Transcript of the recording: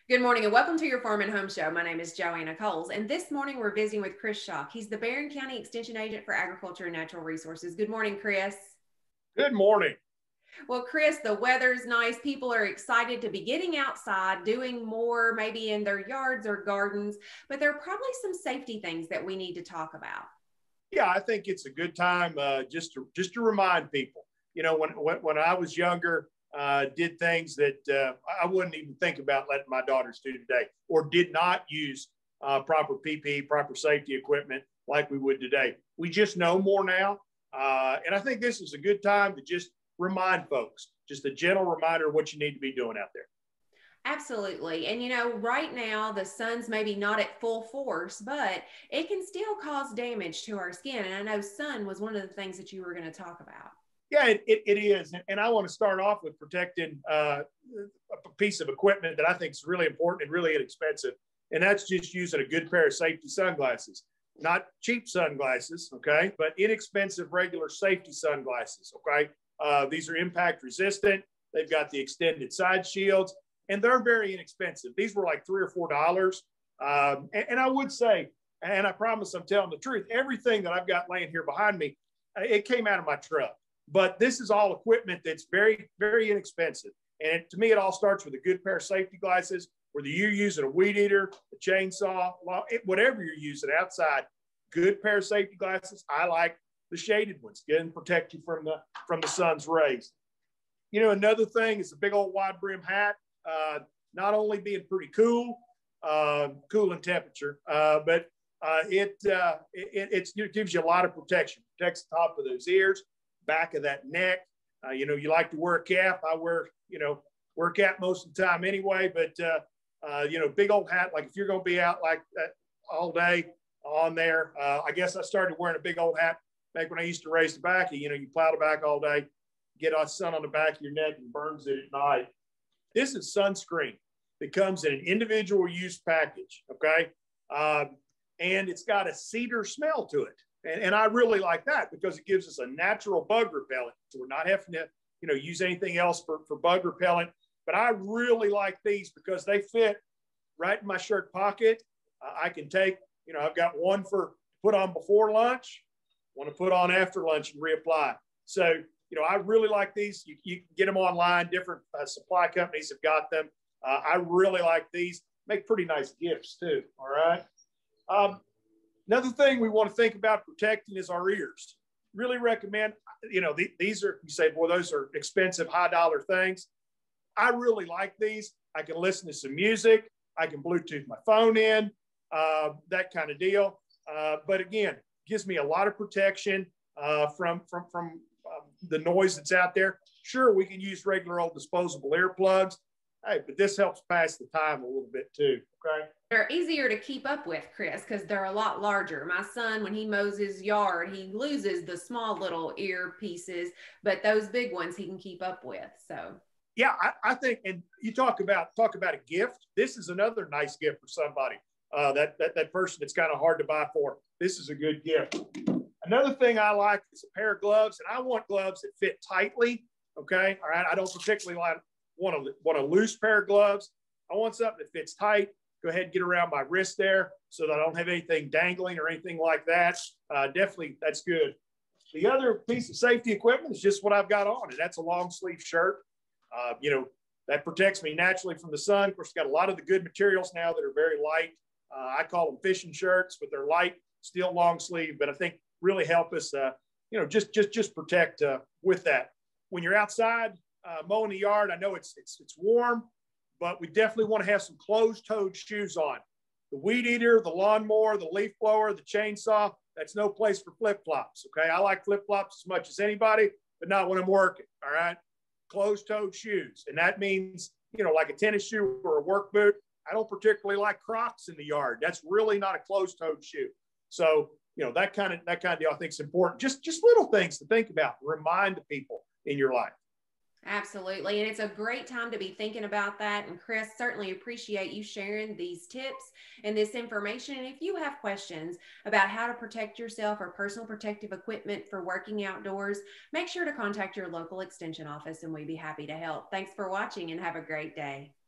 Good morning and welcome to your Farm and Home Show. My name is Joanna Coles, and this morning we're visiting with Chris Schock. He's the Barron County Extension Agent for Agriculture and Natural Resources. Good morning, Chris. Good morning. Well, Chris, the weather's nice. People are excited to be getting outside, doing more maybe in their yards or gardens, but there are probably some safety things that we need to talk about. Yeah, I think it's a good time just to remind people. You know, when I was younger, did things that I wouldn't even think about letting my daughters do today, or did not use proper PPE, proper safety equipment like we would today. We just know more now, and I think this is a good time to just remind folks, just a gentle reminder of what you need to be doing out there. Absolutely. And right now the sun's maybe not at full force, but it can still cause damage to our skin. And I know sun was one of the things that you were going to talk about. Yeah, it is. And I want to start off with protecting a piece of equipment that I think is really important and really inexpensive. And that's just using a good pair of safety sunglasses, not cheap sunglasses, okay, but inexpensive regular safety sunglasses, okay? These are impact resistant. They've got the extended side shields, and they're very inexpensive. These were like $3 or $4. And I would say, and I promise I'm telling the truth, everything that I've got laying here behind me, it came out of my truck. But this is all equipment that's very, very inexpensive. And to me, it all starts with a good pair of safety glasses, whether you're using a weed eater, a chainsaw, whatever you're using outside, good pair of safety glasses. I like the shaded ones, and protect you from the sun's rays. You know, another thing is a big old wide brim hat. Not only being pretty cool, cool in temperature, but it gives you a lot of protection. Protects the top of those ears, back of that neck. You like to wear a cap. I wear a cap most of the time anyway, but big old hat, like if you're going to be out like that all day on there. I guess I started wearing a big old hat back when I used to raise tobacco. You plow tobacco all day, get sun on the back of your neck and burns it at night. This is sunscreen that comes in an individual use package, okay? And it's got a cedar smell to it. And I really like that because it gives us a natural bug repellent. So we're not having to, use anything else for bug repellent. But I really like these because they fit right in my shirt pocket. I can take, I've got one for put on before lunch, one to put on after lunch and reapply. So, I really like these. You can get them online. Different supply companies have got them. I really like these. Make pretty nice gifts too. All right. Another thing we want to think about protecting is our ears. Really recommend, these are, you say, boy, those are expensive, high dollar things. I really like these. I can listen to some music. I can Bluetooth my phone in, that kind of deal. But again, gives me a lot of protection from the noise that's out there. Sure, we can use regular old disposable earplugs. Hey, but this helps pass the time a little bit too, okay? They're easier to keep up with, Chris, because they're a lot larger. My son, when he mows his yard, he loses the small little ear pieces, but those big ones he can keep up with. So yeah, I think, and you talk about a gift. This is another nice gift for somebody. That person that's kind of hard to buy for. This is a good gift. Another thing I like is a pair of gloves, and I want gloves that fit tightly. Okay, all right. I don't particularly want a loose pair of gloves. I want something that fits tight. Go ahead and get around my wrist there so that I don't have anything dangling or anything like that. Definitely, that's good. The other piece of safety equipment is just what I've got on, and that's a long sleeve shirt. That protects me naturally from the sun. Of course, it's got a lot of the good materials now that are very light. I call them fishing shirts, but they're light, still long sleeve, but I think really help us, just protect with that. When you're outside mowing the yard, I know it's warm, but we definitely want to have some closed-toed shoes on. The weed eater, the lawnmower, the leaf blower, the chainsaw, that's no place for flip-flops, okay? I like flip-flops as much as anybody, but not when I'm working, all right? Closed-toed shoes, and that means, like a tennis shoe or a work boot. I don't particularly like Crocs in the yard. That's really not a closed-toed shoe. So, that kind of deal I think is important. Just little things to think about, remind the people in your life. absolutely. And it's a great time to be thinking about that. And Chris, certainly appreciate you sharing these tips and this information. And if you have questions about how to protect yourself or personal protective equipment for working outdoors, make sure to contact your local extension office and we'd be happy to help. Thanks for watching and have a great day.